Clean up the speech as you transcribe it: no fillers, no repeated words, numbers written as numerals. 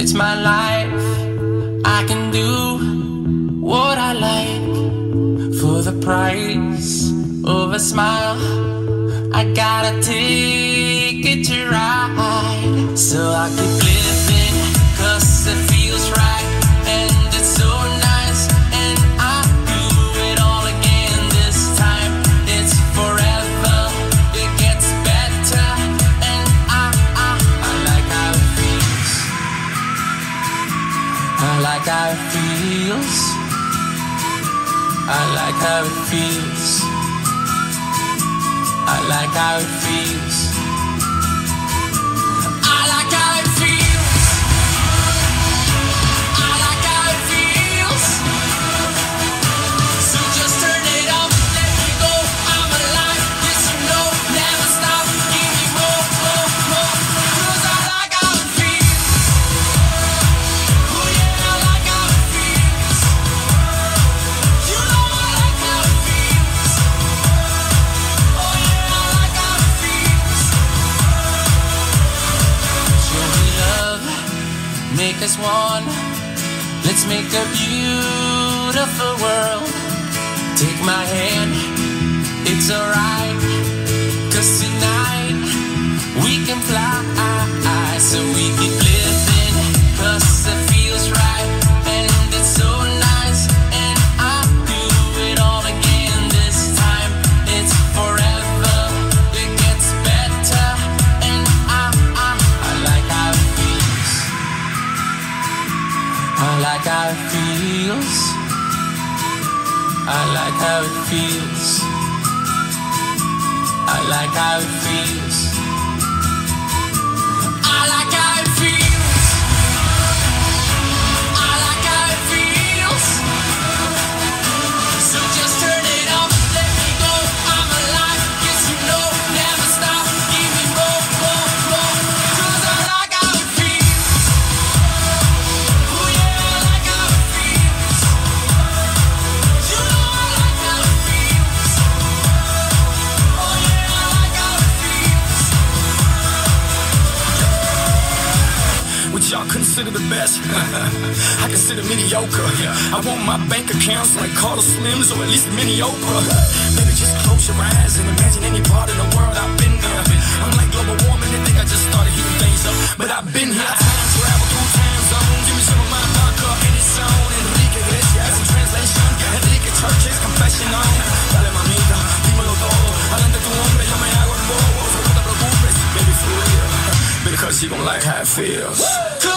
It's my life. I can do what I like for the price of a smile. I gotta take it to ride, so I keep living, 'cause it feels right, and it's so nice, and I do it all again this time. It's forever, it gets better, and I like how it feels. I like how it feels. I like how it feels. I like how it feels. I like how it feels. I like how it feels. So just turn it up, let me go. I'm alive, yes you know, never stop. Give me more, more, more. 'Cause I like how it feels. Oh yeah, I like how it feels. You know I like how it feels. Oh yeah, I like how it feels. Show me love, make us one. Let's make a beautiful world. Take my hand, it's alright, 'cause tonight we can fly. So we keep living, 'cause it feels right, and it's so nice, and I do it all again this time. It's forever, it gets better, and I like how it feels. I like how it feels. I like how it feels. I like how it feels. I like how it feels. I like how it feels. So just turn it up, let me go. I'm alive, yes you know, never stop. Give me more, more, more. 'Cause I like how it feels. Oh yeah, I like how it feels. You know I like how it feels. Oh yeah, I like how it feels. What y'all consider the best? I consider mediocre. I want my bank accounts like Carter Slims, or at least mini Oprah. Baby, just close your eyes and imagine any part of the world I've been there. I'm like global warming, they think I just started heating things up, but I've been here. Time travel through time zones. Give me some of my vodka in its zone. Enrique Iglesias in translation. Enrique Church's confession on. Dale mamita, dímelo todo. Adelante tu hombre, yo me hago el bobo. So no te preocupes, baby, for real. Because you gon' like how it feels.